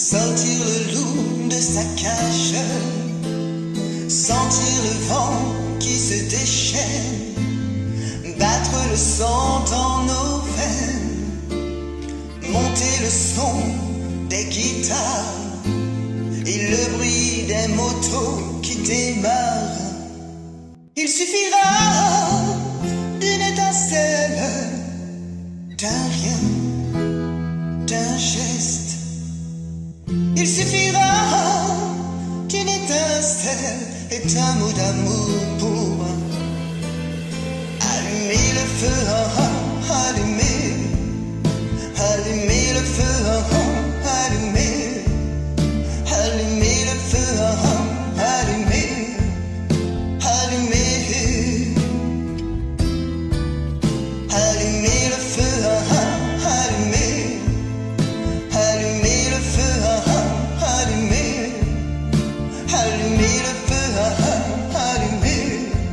Sortir le loup de sa cage, sentir le vent qui se déchaîne, battre le sang dans nos veines, monter le son des guitares et le bruit des motos qui démarrent. Il suffira d'une étincelle, d'un rien, d'un geste. Il suffira d'une étincelle et d'un mot d'amour pour allumer le feu, allumer, allumer le feu, allumer, allumer le feu, allumer, allumer, allumer le feu, allumer, allumer le feu, allumer, allumer le feu, allumer,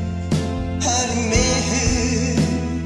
allumer.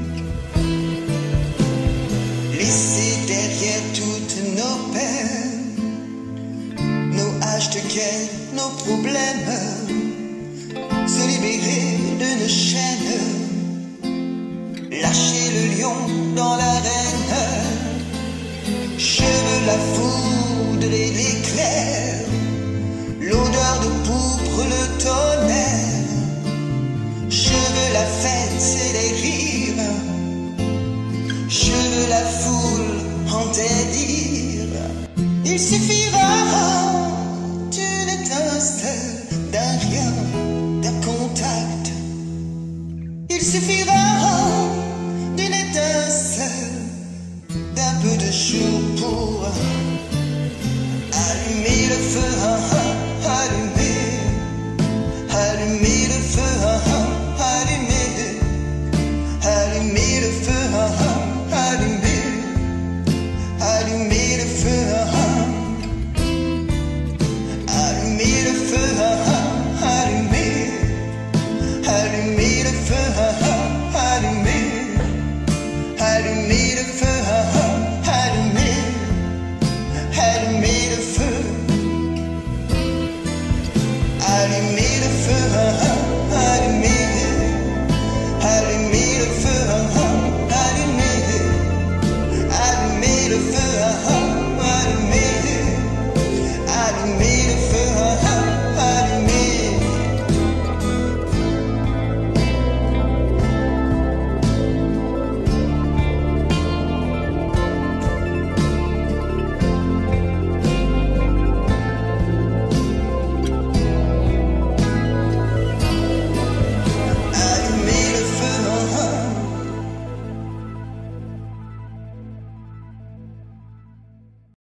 Laisser derrière toutes nos peines, nos haches de guerre, nos problèmes, se libérer de nos chaînes, lâcher le lion dans l'arène. Je veux la foudre et l'éclair, l'odeur de pourpre, le tonnerre. Je veux la fête et les rires, je veux la foule en délire. Il suffira d'une étincelle, d'un rien, d'un contact. Il suffira d'une étincelle, d'un peu de jour pour allumer le feu, allumer.